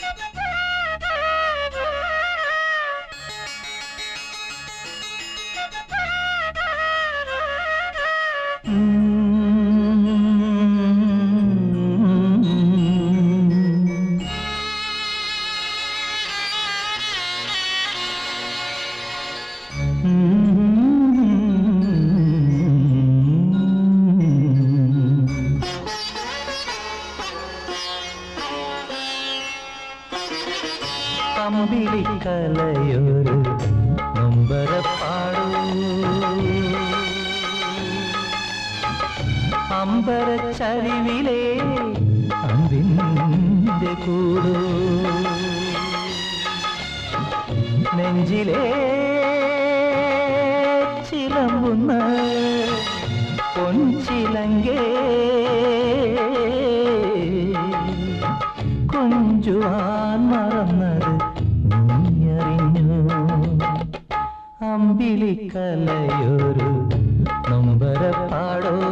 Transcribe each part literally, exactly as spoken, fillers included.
അമ്പിളിക്കലയൊരു നൊമ്പരപ്പാടൂ അമ്പരച്ചരിവിലെ അന്തിന്റെ കൂടൂ നെഞ്ചിലെ ചിലമ്പുന്ന പൊൻചിലങ്കേ കൊഞ്ചുവാൻ മറന്നത് നീയറിഞ്ഞു അമ്പിളിക്കലയൊരു നൊമ്പരപ്പാടോ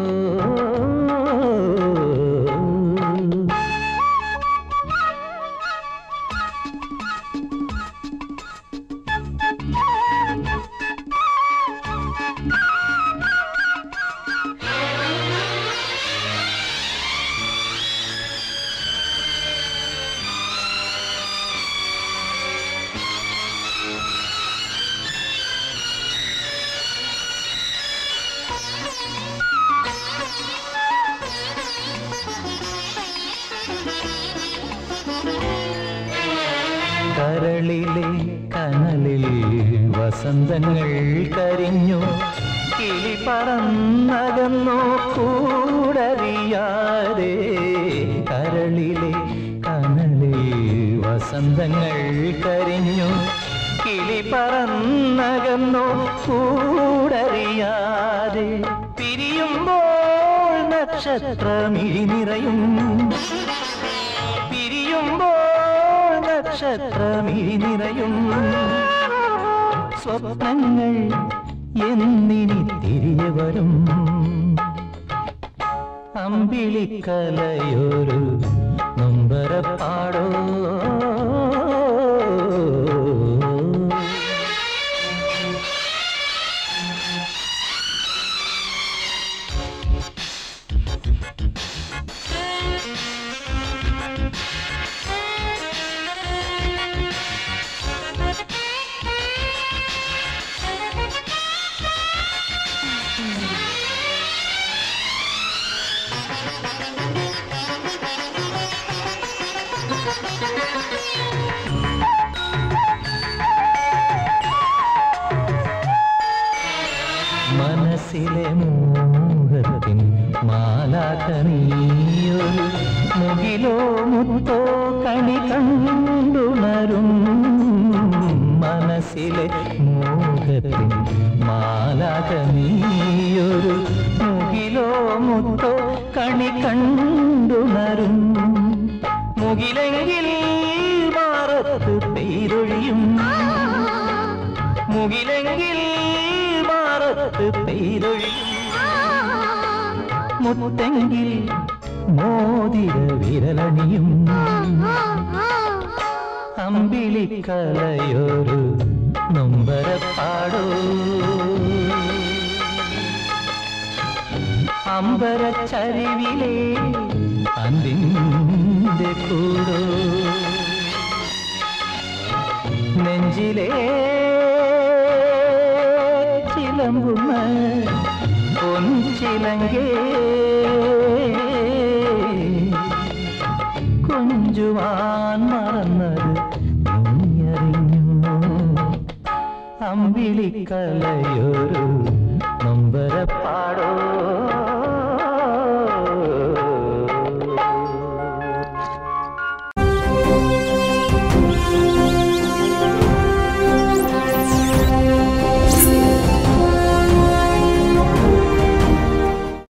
കരളിലെ കനലിൽ വസന്തങ്ങൾ കരിഞ്ഞു കിളി പറന്നകന്നു കൂടറിയാതെ കരളിലെ കനലിൽ വസന്തങ്ങൾ കരിഞ്ഞു കിളി പറന്നകന്നു കൂടറിയാതെ പിരിയുമ്പോൾ നക്ഷത്രമിഴി നിറയും പിരിയുമ്പോൾ നക്ഷത്രമിഴി നിറയും സ്വപ്നങ്ങൾ എന്നിനി തിരികെ വരും അമ്പിളിക്കലയൊരു നൊമ്പരപ്പാടോ മനസ്സിലെ മോഹത്തിൻ മാലാഖനീയൊരു മുകിലോ മുത്തോ കണി കണ്ടുണരും മനസ്സിലെ മോഹത്തിൻ മാലാഖനീയൊരു മുകിലോ മുത്തോ കണി കണ്ടുണരും മുകിലെങ്കിൽ മാറത്ത് പെയ്തൊഴിയും മുകിലെങ്കിൽ മാറത്ത് പെയ്തൊഴിയും മുത്തെങ്കിൽ മോതിര വിരലണിയും അമ്പിളിക്കലയൊരു നൊമ്പരപ്പാടോ അമ്പരച്ചരിവിലെ അന്തിന്റെ കൂടോ നെഞ്ചിലെ ചിലമ്പുന്ന പൊൻചിലങ്കേ കൊഞ്ചുവാൻ മറന്നത് നീയറിഞ്ഞു അമ്പിളിക്കലയൊരു നൊമ്പരപ്പാടോ